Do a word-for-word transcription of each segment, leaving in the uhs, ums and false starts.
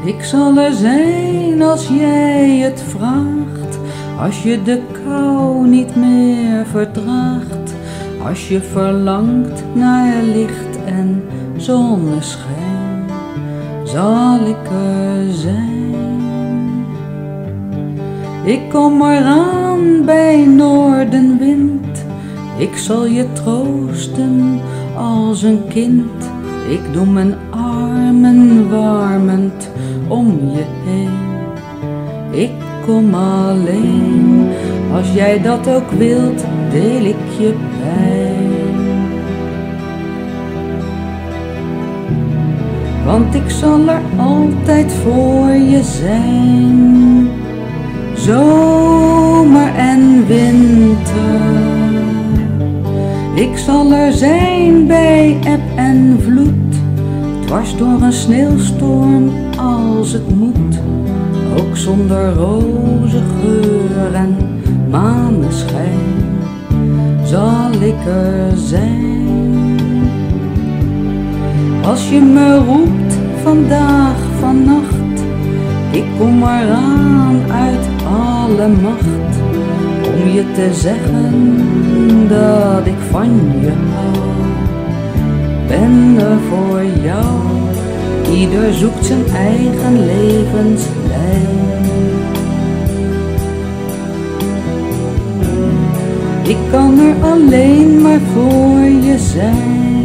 Ik zal er zijn als jij het vraagt, als je de kou niet meer verdraagt, als je verlangt naar licht en zonneschijn, zal ik er zijn. Ik kom eraan bij Noorderwind, ik zal je troosten als een kind. Ik doe mijn armen warmend om je heen. Ik kom alleen, als jij dat ook wilt, deel ik je pijn. Want ik zal er altijd voor je zijn, zomer en winter. Ik zal er zijn bij eb en vloed, dwars door een sneeuwstorm als het moet. Ook zonder rozengeur en maneschijn zal ik er zijn. Als je me roept vandaag vannacht, ik kom eraan uit alle macht, om je te zeggen dat ik van je hou. Ben er voor jou, ieder zoekt zijn eigen levenslijn. Ik kan er alleen maar voor je zijn,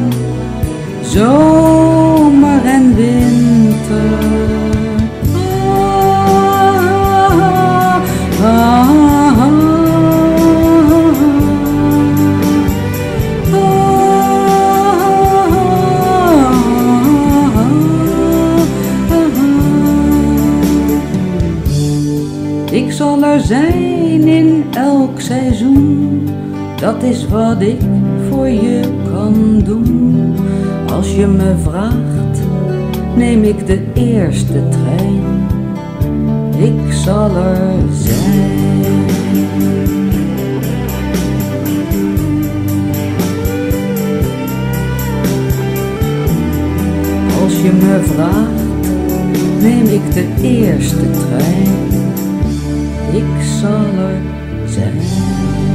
zomer en winter. Ah, ah, ah, ah. Ik zal er zijn in elk seizoen, dat is wat ik voor je kan doen. Als je me vraagt, neem ik de eerste trein. Ik zal er zijn. Als je me vraagt, neem ik de eerste trein. Ik zal er zijn.